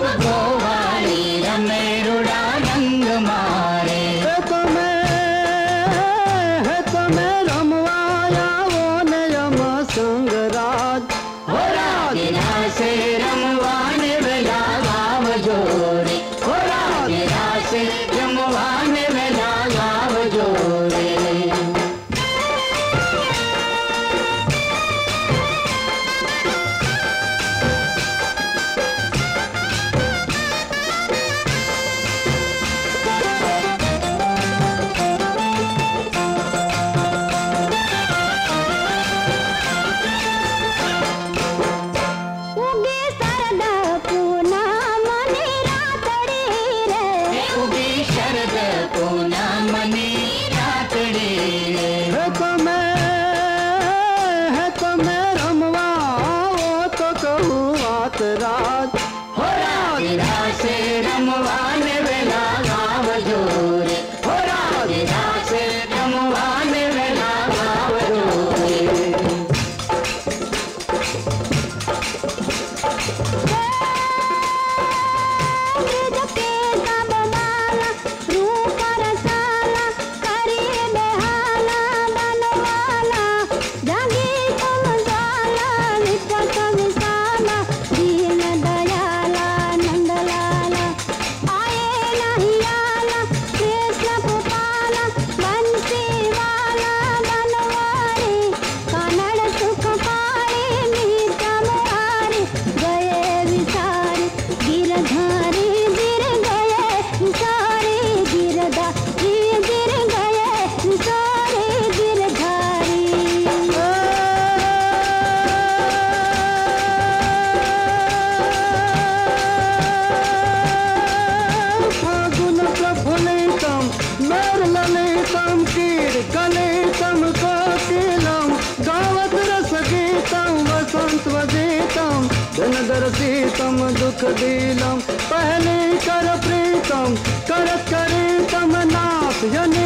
गोवारी रमे रुड़ा रंग मारे। है तुम्हें रमवाया वो नियम संगराज, हो रागिरा से रमवाने वेला गाव जोरे, हो रागिरा से रमवाने वेला गाव जोरे। राज, हो रागिरा से रमवाने वेला गाव जोरे, हो रागिरा से रमवाने वेला गाव जोरे। धनदर्शितम दुख दीलम पहले कर प्रीतम करत करीतम नाथ